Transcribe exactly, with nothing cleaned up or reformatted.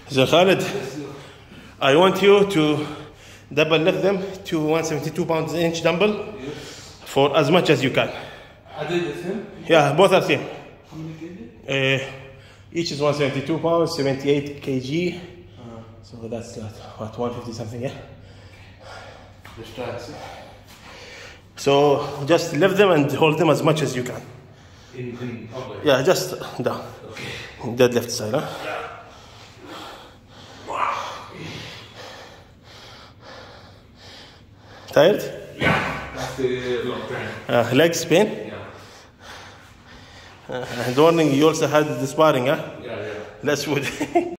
So Khaled, I want you to double lift them to one seventy-two pounds inch dumbbell for as much as you can. Are they the same? Yeah, both are same. How many kg? Uh, each is one seventy-two pounds, seventy-eight kilograms. Uh, So that's uh, what, one fifty something, yeah? the straps. So just lift them and hold them as much as you can. In, in, okay. Yeah, just down. Okay. Deadlift side, huh? Tired? Yeah. That's the long time. Uh, legs pain? Yeah. Uh, and warning, you also had the sparring, huh? Yeah, yeah. That's good.